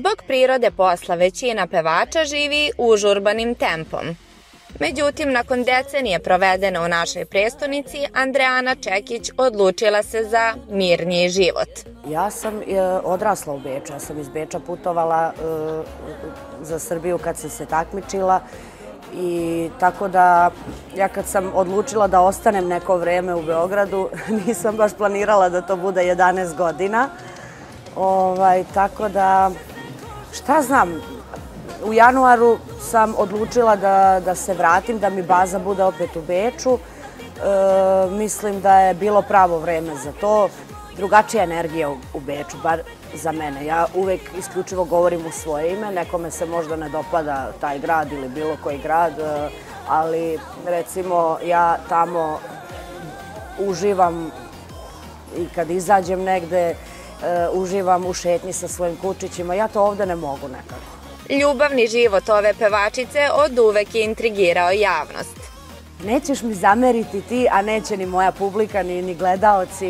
Zbog prirode posla većina pevača živi užurbanim tempom. Međutim, nakon decenije provedene u našoj prestonici, Andreana Čekić odlučila se za mirniji život. Ja sam odrasla u Beču, ja sam iz Beča putovala za Srbiju kad sam se takmičila i tako da ja kad sam odlučila da ostanem neko vreme u Beogradu, nisam baš planirala da to bude 11 godina. Tako da, šta znam, u januaru sam odlučila da se vratim, da mi baza bude opet u Beču. Mislim da je bilo pravo vreme za to. Drugačija energija u Beču, bar za mene. Ja uvek isključivo govorim u svoje ime. Nekome se možda ne dopada taj grad ili bilo koji grad, ali recimo ja tamo uživam i kad izađem negde, uživam u šetnji sa svojim kučićima. Ja to ovde ne mogu nekako. Ljubavni život ove pevačice oduvek je intrigirao javnost. Nećeš mi zameriti ti, a neće ni moja publika, ni gledaoci.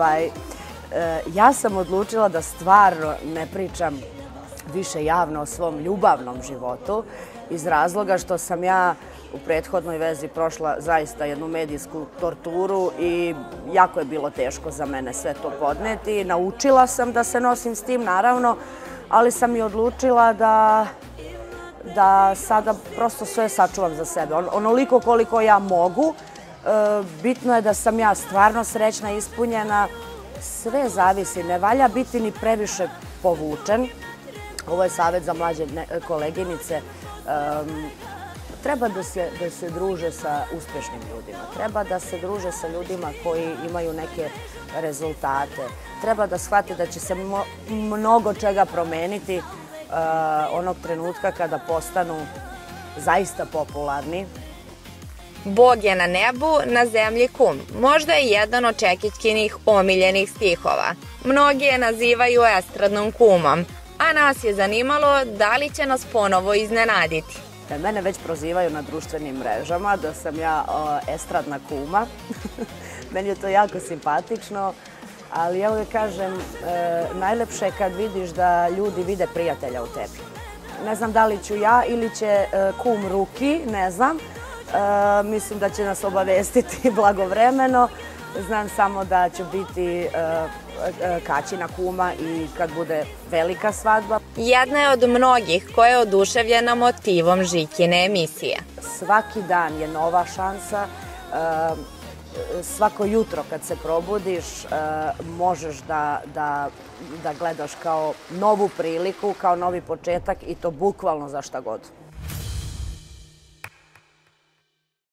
Ja sam odlučila da stvarno ne pričam više javno o svom ljubavnom životu iz razloga što sam ja u prethodnoj vezi prošla zaista jednu medijsku torturu i jako je bilo teško za mene sve to podneti. Naučila sam da se nosim s tim, naravno, ali sam i odlučila da sada prosto sve sačuvam za sebe. Onoliko koliko ja mogu, bitno je da sam ja stvarno srećna, ispunjena. Sve zavisi, ne valja biti ni previše povučen. Ovo je savjet za mlađe koleginice. Treba da se druže sa uspešnim ljudima. Treba da se druže sa ljudima koji imaju neke rezultate. Treba da shvate da će se mnogo čega promeniti onog trenutka kada postanu zaista popularni. Bog je na nebu, na zemlji kum. Možda je jedan od Čekićkinih omiljenih stihova. Mnogi je nazivaju estradnom kumom, a nas je zanimalo da li će nas ponovo iznenaditi. Mene već prozivaju na društvenim mrežama da sam ja estradna kuma. Meni je to jako simpatično, ali ja uvijek kažem, najlepše je kad vidiš da ljudi vide prijatelja u tebi. Ne znam da li ću ja ili će kum Ruki, ne znam. Mislim da će nas obavestiti blagovremeno. Znam samo da će biti Kaćina kuma i kad bude velika svadba. Jedna je od mnogih koja je oduševljena motivom Žikine emisije. Svaki dan je nova šansa. Svako jutro kad se probudiš možeš da gledaš kao novu priliku, kao novi početak i to bukvalno za šta god.